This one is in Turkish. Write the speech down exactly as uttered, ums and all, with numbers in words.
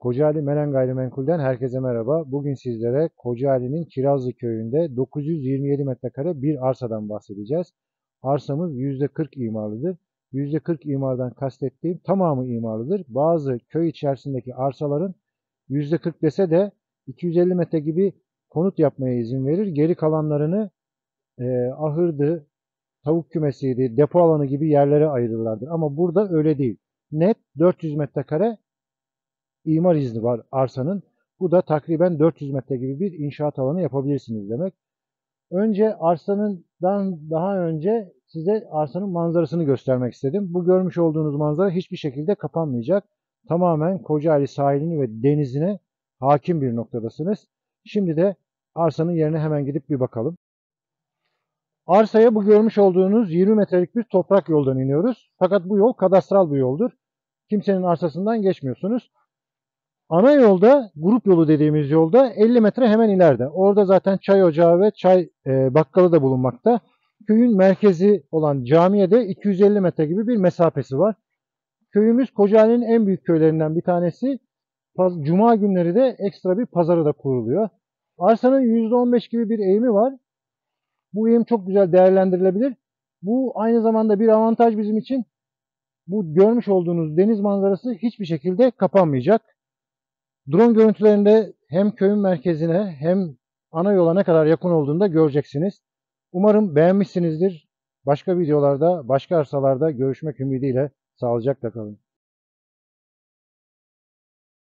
Kocaeli Meren Gayrimenkul'den herkese merhaba. Bugün sizlere Kocaeli'nin Kirazlı köyünde dokuz yüz yirmi yedi metrekare bir arsadan bahsedeceğiz. Arsamız yüzde kırk imarlıdır. yüzde kırk imardan kastettiğim tamamı imarlıdır. Bazı köy içerisindeki arsaların yüzde kırk dese de iki yüz elli metre gibi konut yapmaya izin verir. Geri kalanlarını e, ahırdı, tavuk kümesiydi, depo alanı gibi yerlere ayırırlardır. Ama burada öyle değil. Net dört yüz metrekare imar izni var arsanın. Bu da takriben dört yüz metre gibi bir inşaat alanı yapabilirsiniz demek. Önce arsanından daha önce size arsanın manzarasını göstermek istedim. Bu görmüş olduğunuz manzara hiçbir şekilde kapanmayacak. Tamamen Kocaeli sahilini ve denizine hakim bir noktadasınız. Şimdi de arsanın yerine hemen gidip bir bakalım. Arsaya bu görmüş olduğunuz yirmi metrelik bir toprak yoldan iniyoruz. Fakat bu yol kadastral bir yoldur. Kimsenin arsasından geçmiyorsunuz. Ana yolda, grup yolu dediğimiz yolda elli metre hemen ileride. Orada zaten çay ocağı ve çay e, bakkalı da bulunmakta. Köyün merkezi olan camiye de iki yüz elli metre gibi bir mesafesi var. Köyümüz Kocaeli'nin en büyük köylerinden bir tanesi. Cuma günleri de ekstra bir pazarı da kuruluyor. Arsanın yüzde on beş gibi bir eğimi var. Bu eğim çok güzel değerlendirilebilir. Bu aynı zamanda bir avantaj bizim için. Bu görmüş olduğunuz deniz manzarası hiçbir şekilde kapanmayacak. Drone görüntülerinde hem köyün merkezine hem ana yola ne kadar yakın olduğunu da göreceksiniz. Umarım beğenmişsinizdir. Başka videolarda, başka arsalarda görüşmek ümidiyle sağlıcakla kalın.